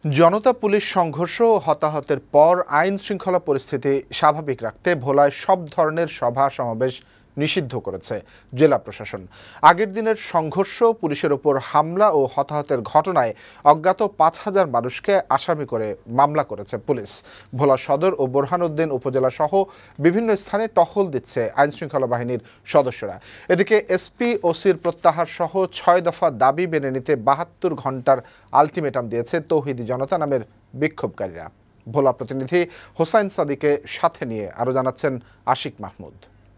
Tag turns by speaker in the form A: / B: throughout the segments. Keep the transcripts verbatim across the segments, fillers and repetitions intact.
A: জনতা police সংঘর্ষ ও হতাহতের পর আইন শৃঙ্খলা পরিস্থিতি স্বাভাবিক রাখতে ভোলায় সব ধরনের সভা সমাবেশ নিষিদ্ধ করেছে জেলা প্রশাসন। আগের দিনের সংঘর্ষ, পুলিশের ওপর হামলা ও হতাহতের ঘটনায় অজ্ঞাত পাঁচ হাজার মানুষকে আসামি করে মামলা করেছে পুলিশ। ভোলা সদর ও বোরহানউদ্দিন উপজেলা সহ বিভিন্ন স্থানে টহল দিচ্ছে আইন শৃঙ্খলা বাহিনীর সদস্যরা। এদিকে এসপি ওসির প্রত্যাহার সহ ছয় দফা দাবি মেনে নিতে বাহাত্তর ঘন্টার আলটিমেটাম দিয়েছে তৌহিদি জনতা নামের বিক্ষোভকারীরা। ভোলা প্রতিনিধি হোসাইন সাদিকে সাথে নিয়ে আরও জানাচ্ছেন আশিক মাহমুদ।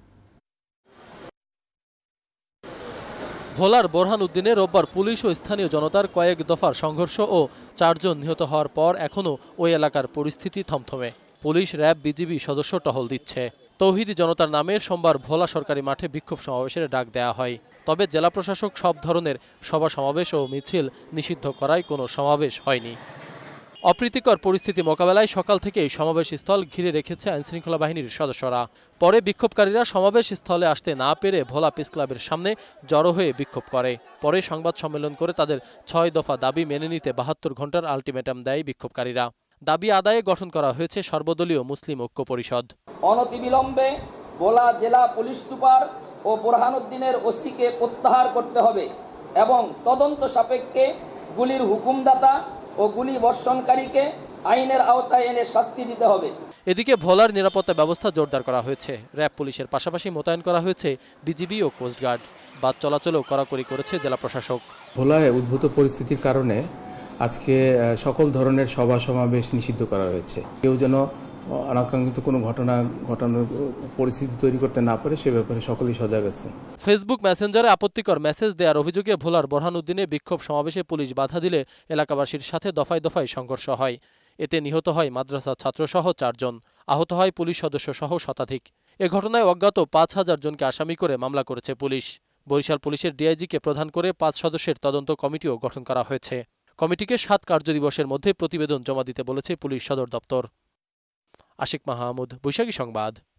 B: ভোলার বোরহানউদ্দিনে রোববার পুলিশ ও স্থানীয় জনতার কয়েক দফার সংঘর্ষ ও চারজন নিহত হওয়ার পর এখনও ওই এলাকার পরিস্থিতি থমথমে। পুলিশ, র্যাব, বিজিবি সদস্য টহল দিচ্ছে। তৌহিদি জনতার নামে সোমবার ভোলা সরকারি মাঠে বিক্ষোভ সমাবেশের ডাক দেওয়া হয়। তবে জেলা প্রশাসক সব ধরনের সভা সমাবেশ ও মিছিল নিষিদ্ধ করায় কোনো সমাবেশ হয়নি। অপ্রীতিকর পরিস্থিতি মোকাবেলায় সকাল থেকেই সমাবেশ স্থল ঘিরে রেখেছে আইনশৃঙ্খলা বাহিনীর সদস্যরা। পরে বিক্ষোভকারীরা সমাবেশ স্থলে আসতে না পেরে ভোলা প্রেস ক্লাবের সামনে জড়ো হয়ে বিক্ষোভ করে। পরে সংবাদ সম্মেলন করে তাদের ছয় দফা দাবি মেনে নিতে বাহাত্তর ঘন্টার আলটিমেটাম দেয় বিক্ষোভকারীরা। দাবি আদায়ে গঠন করা হয়েছে সর্বদলীয় মুসলিম ঐক্য পরিষদ।
C: অনতিবিলম্বে ভোলা জেলা পুলিশ সুপার ও বোরহানউদ্দিনের ওসিকে প্রত্যাহার করতে হবে এবং তদন্ত সাপেক্ষে গুলির হুকুমদাতা ও গুলি বর্ষণকারীকে আইনের আওতায় এনে শাস্তি দিতে হবে।
B: এদিকে ভোলার নিরাপত্তা ব্যবস্থা জোরদার করা হয়েছে। র্যাব পুলিশের পাশাপাশি মোতায়েন করা হয়েছে বিজিবি ও কোস্টগার্ড। বাস চলাচলেও কড়াকড়ি করেছে জেলা প্রশাসক।
D: ভোলায় উদ্ভূত পরিস্থিতির কারণে আজকে সকল ধরনের সভা সমাবেশ নিষিদ্ধ করা হয়েছে। কেউ যেন অনাকাঙ্ক্ষিত কোনো ঘটনা ঘটানোর পরিস্থিতি তৈরি করতে না পারে সে ব্যাপারে সকলেই সজাগ আছে।
B: ফেসবুক মেসেঞ্জারে আপত্তিকর মেসেজ দেওয়ার অভিযোগে ভোলার বোরহানউদ্দিনে বিক্ষোভ সমাবেশে পুলিশ বাধা দিলে এলাকাবাসীর সাথে দফায় দফায় সংঘর্ষ হয়। এতে নিহত হয় মাদ্রাসা ছাত্রসহ চারজন, আহত হয় পুলিশ সদস্য সহ শতাধিক। এ ঘটনায় অজ্ঞাত পাঁচ হাজার জনকে আসামি করে মামলা করেছে পুলিশ। বরিশাল পুলিশের ডিআইজিকে প্রধান করে পাঁচ সদস্যের তদন্ত কমিটিও গঠন করা হয়েছে। কমিটিকে সাত কার্যদিবসের মধ্যে প্রতিবেদন জমা দিতে বলেছে পুলিশ সদর দপ্তর। আশিক মাহমুদ, বৈশাখী সংবাদ।